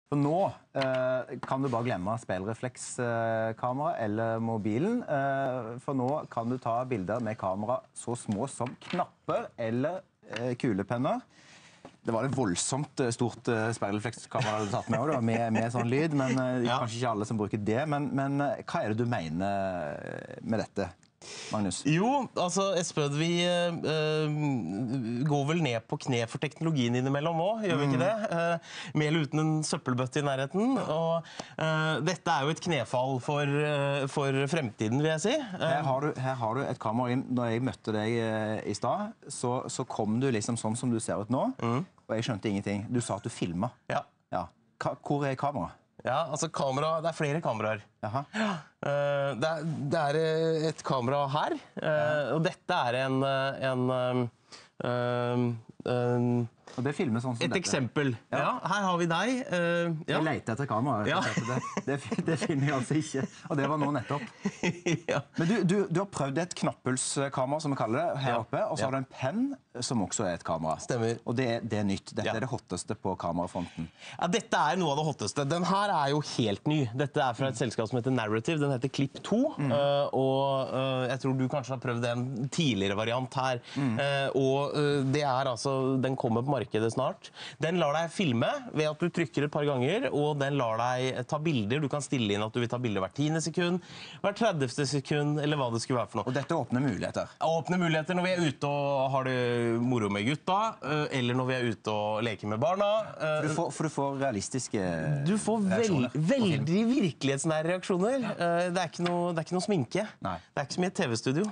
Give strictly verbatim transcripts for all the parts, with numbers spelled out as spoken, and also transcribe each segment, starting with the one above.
For nå eh, kan du bare glemme speilreflekskamera eller mobilen, eh, for nå kan du ta bilder med kamera så små som knapper eller eh, kulepenner. Det var et voldsomt stort uh, speilreflekskamera du tatt med, også, med, med sånn lyd, men uh, ja. Kanskje ikke alle som bruker det. Men, men uh, hva er det du mener med dette, Magnus? Jo, altså Espen, vi uh, går vel ned på kne for teknologien innimellom også, gjør vi ikke det? Uh, med eller uten en søppelbøtte i nærheten. Og uh, dette er jo et knefall for, uh, for fremtiden, vil jeg si. Uh, her, har du, her har du et kamera inn. Når jeg møtte deg uh, i stad, så, så kom du liksom sånn som du ser ut nå, mm. og jeg skjønte ingenting. Du sa at du filmet. Ja. Ja. Ka hvor er kamera? Ja, altså kamera, det er flere kameraer. Jaha. Uh, det, er, det er et kamera her, uh, ja. Og dette er en, en, uh, en og det filmer sånn som et dette. Eksempel. Ja. Ja, her har vi deg. Uh, ja. Jeg leter etter kamera. Ja. Det, det, det finner jeg altså ikke. Og det var nå nettopp. Ja. Men du, du, du har prøvd et knapphullskamera, som vi kaller det, her oppe, og så har du en penn, som også er et kamera. Stemmer. Og det, det er nytt. Dette ja. er det hotteste på kamerafronten. Ja, dette er noe av det hotteste. Den her er jo helt ny. Dette er fra et mm. selskap som heter Narrative. Den heter Clip to. Mm. Uh, og uh, jeg tror du kanskje har prøvd en tidligere variant her. Mm. Uh, og uh, det er altså, den kommer på markedet snart. Den lar deg filme ved at du trykker et par ganger, og den lar deg ta bilder. Du kan stille inn at du vil ta bilder hvert tiende sekund, hvert tredivte sekund, eller hva det skulle være for noe. Og dette åpner muligheter? Åpner muligheter når vi er ute og har det moro med gutta, eller når vi er ute og leker med barna. For du får, for du får realistiske Du får veld, veldig virkelighetsnære reaksjoner. Det er ikke noe, det er ikke noe sminke. Nei. Det er ikke som i et TV-studio.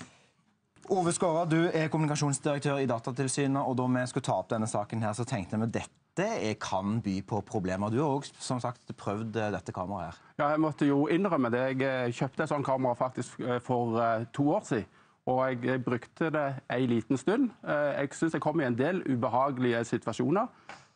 Ove Skåra, du er kommunikasjonsdirektør i Datatilsynet, og da vi skulle ta opp denne saken her, så tenkte vi at dette er, kan by på problemer. Du har også, som sagt, prøvd dette kameraet her. Ja, jeg måtte jo innrømme det. Jeg kjøpte et sånt kamera faktisk for to år siden, og jeg brukte det en liten stund. Jeg synes jeg kom i en del ubehagelige situasjoner,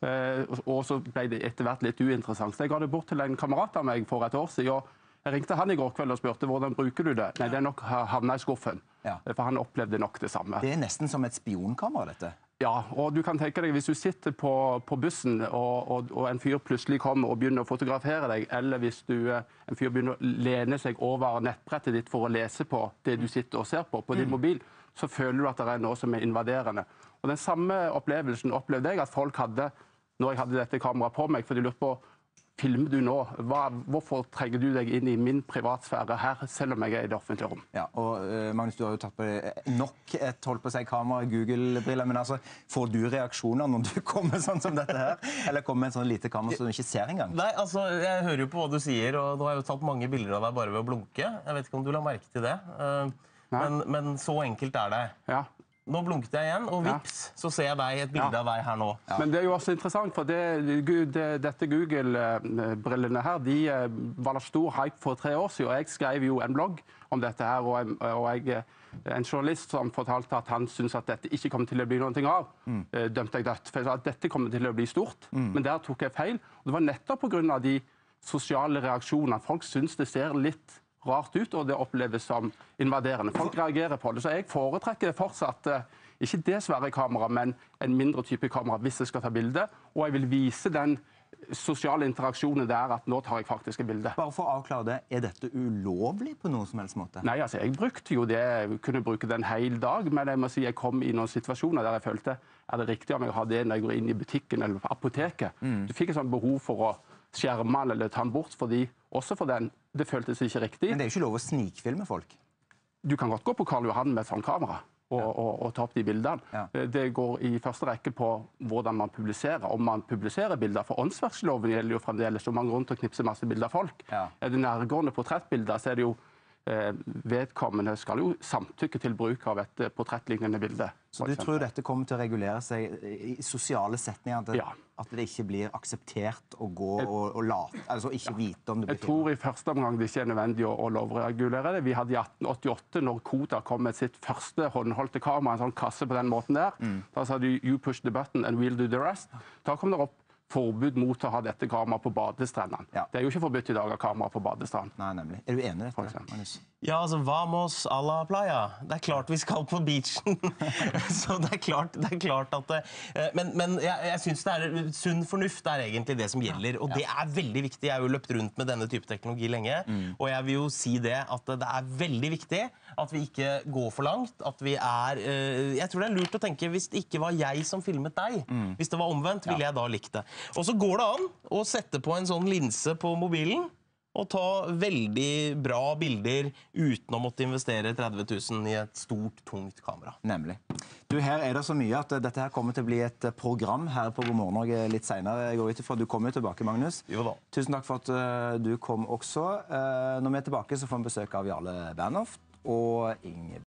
og så ble det etter hvert litt uinteressant. Så jeg ga det bort til en kamerat av meg for et år siden, og jeg ringte han i går kveld og spurte hvordan bruker du det. Nei, det er nok havnet i skuffen, ja. For han opplevde nok det samme. Det er nesten som et spionkamera, dette. Ja, og du kan tenke deg, hvis du sitter på, på bussen, og, og, og en fyr plutselig kommer og begynner å fotografere deg, eller hvis du, en fyr begynner å lene seg over nettbrettet ditt for å lese på det du sitter og ser på, på din mm. mobil, så føler du at det er noe som er invaderende. Og den samme opplevelsen opplevde jeg at folk hadde, når jeg hadde dette kameraet på meg, for de lurte på, filmer du nå? Hva, hvorfor trenger du deg inn i min privatsfære her, selv om jeg er i det offentlige rom? Ja, og uh, Magnus, du har jo tatt på nok et holdt på seg kamera, Google-briller, men altså, får du reaksjoner når du kommer sånn som dette her? Eller kommer med en sånn lite kamera som du ikke ser engang? Nei, altså, jeg hører jo på hva du sier, og du har jo tatt mange bilder av deg bare ved å blunke. Jeg vet ikke om du la merke til det, uh, men, men så enkelt er det. Ja. Nå blunket jeg igjen, og vips, ja. Så ser jeg deg et bilde ja. Av deg her nå. Ja. Men det er jo også interessant, for det, det, dette Google-brillene her, de var det stor hype for tre år siden, og jeg skrev jo en blogg om dette her, og, og jeg, en journalist som fortalte at han syntes at dette ikke kom til å bli noe av, mm. dømte jeg dødt, for jeg sa at dette kommer til å bli stort, mm. men der tok jeg feil. Og det var nettopp på grunn av de sosiale reaksjonene. Folk synes det ser litt rart ut, og det oppleves som invaderende. Folk reagerer på det, så jeg foretrekker fortsatt uh, ikke det svære kamera, men en mindre type kamera hvis jeg skal ta bilde, og jeg vil vise den sosiale interaksjonen der at nå tar jeg faktisk et bilde. Bare for å avklare det, er dette ulovlig på noen som helst måte? Nei, altså, jeg brukte jo det, jeg kunne bruke det en hel dag, men jeg må si jeg kom i noen situasjoner der jeg følte, er det riktig om jeg har det når jeg går inn i butikken eller på apoteket? Mm. Du fikk et sånt behov for å skjerme eller ta den bort, fordi også for den, det føltes ikke riktig. Men det er jo ikke lov å snikfilme folk? Du kan godt gå på Karl Johan med et sånt kamera og, ja. og, og ta opp de bildene. Ja. Det går i første rekke på hvordan man publiserer. Om man publiserer bilder, for åndsverksloven gjelder jo fremdeles, og man går rundt og knipser masse bilder av folk. Ja. Er det nærgående portrettbilder, så er det jo eh, vedkommende skal jo samtykke til bruk av et eh, portrettlignende bilde. Så du tror dette kommer til å regulere seg i sosiale setninger, at det, ja. At det ikke blir akseptert å gå og, og late, altså ikke ja. Vite om det blir Jeg tror i første omgang det ikke er nødvendig å, å lovregulere det. Vi hadde i atten åttiåtte, når Koda kom med sitt første håndholdte kamera, en sånn kasse på den måten der, mm. da sa de, you push the button and we'll do the rest. Da kom det opp forbud mot å ha dette kameraet på badestrendene. Ja. Det er jo ikke forbudt i dag å ha kamera på badestrand. Nei, nemlig. Er du enig i For dette, eksempel. Magnus? Ja, altså, vamos a la playa. Det er klart vi skal på beachen. Så det er klart, det er klart at det, Men, men jeg, jeg synes det er sunn fornuft er egentlig det som gjelder, og det er veldig viktig. Jeg har jo løpt rundt med denne type teknologi lenge, mm. og jeg vil jo si det at det er veldig viktig at vi ikke går for langt, at vi er Jeg tror det er lurt å tenke, hvis det ikke var jeg som filmet deg, mm. hvis det var omvendt, ville jeg da likt det. Og så går det an å sette på en sånn linse på mobilen og ta veldig bra bilder uten å måtte investere tretti tusen i et stort, tungt kamera. Nemlig. Du, her er det så mye at dette her kommer til å bli et program her på God morgen Norge litt senere. Jeg går ut ifra at du kommer tilbake, Magnus. Jo da. Tusen takk for at du kom også. Når vi er tilbake så får vi besøk av Jarle Bernhoft og Inge